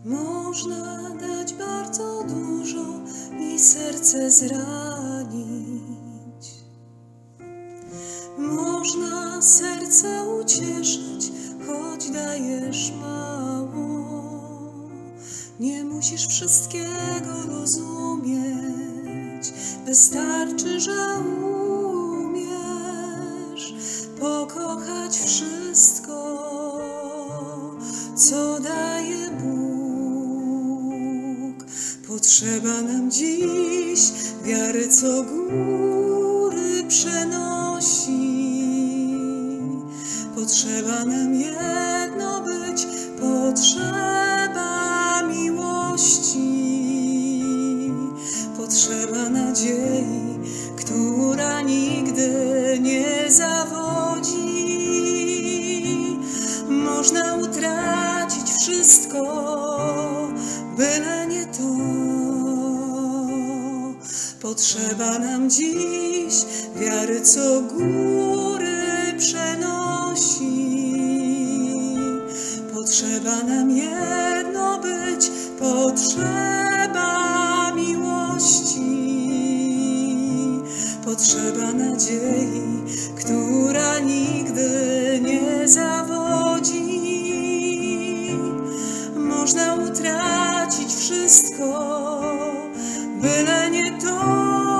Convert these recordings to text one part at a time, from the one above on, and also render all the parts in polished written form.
Można dać bardzo dużo i serce zranić. Można serce ucieszyć, choć dajesz mało. Nie musisz wszystkiego rozumieć, wystarczy, że umiesz pokochać wszystko, co daje Bóg. Potrzeba nam dziś wiary, co góry przenosi. Potrzeba nam jedno być, potrzeba miłości. Potrzeba nadziei, która nigdy nie zawodzi. Można utracić wszystko, byle nie to. Potrzeba nam dziś wiary, co góry przenosi. Potrzeba nam jedno być, potrzeba miłości. Potrzeba nadziei, która nigdy nie zawodzi. Można utracić wszystko, byle nie to.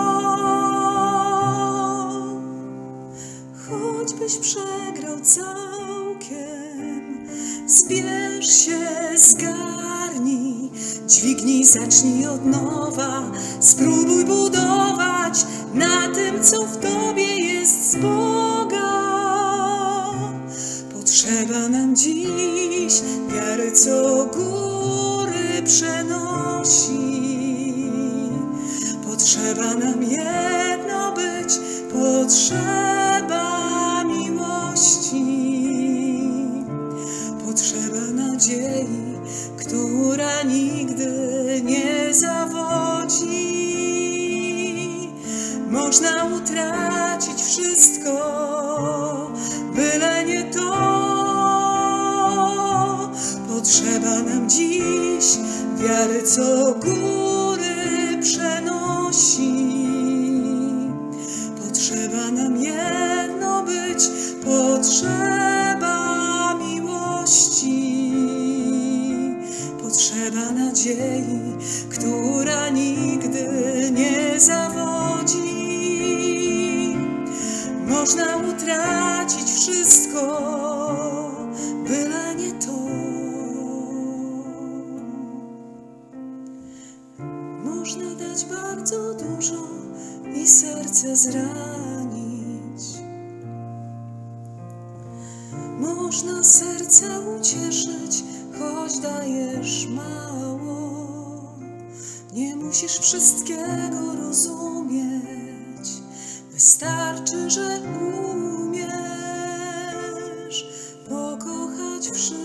Choćbyś przegrał całkiem, zbierz się, zgarnij, dźwignij, zacznij od nowa. Spróbuj budować na tym, co w tobie jest z Boga. Potrzeba nam dziś wiary, co góry przenosi. Potrzeba nam jedno być, potrzeba miłości. Potrzeba nadziei, która nigdy nie zawodzi. Można utracić wszystko, byle nie to. Potrzeba nam dziś wiary, co góry przenosi. Potrzeba nam jedno być, potrzeba miłości. Potrzeba nadziei, która nigdy nie zawodzi. Można utracić wszystko, byle nie to. Można dać bardzo dużo i serce zranić. Można serce ucieszyć, choć dajesz mało. Nie musisz wszystkiego rozumieć, wystarczy, że umiesz pokochać wszystko.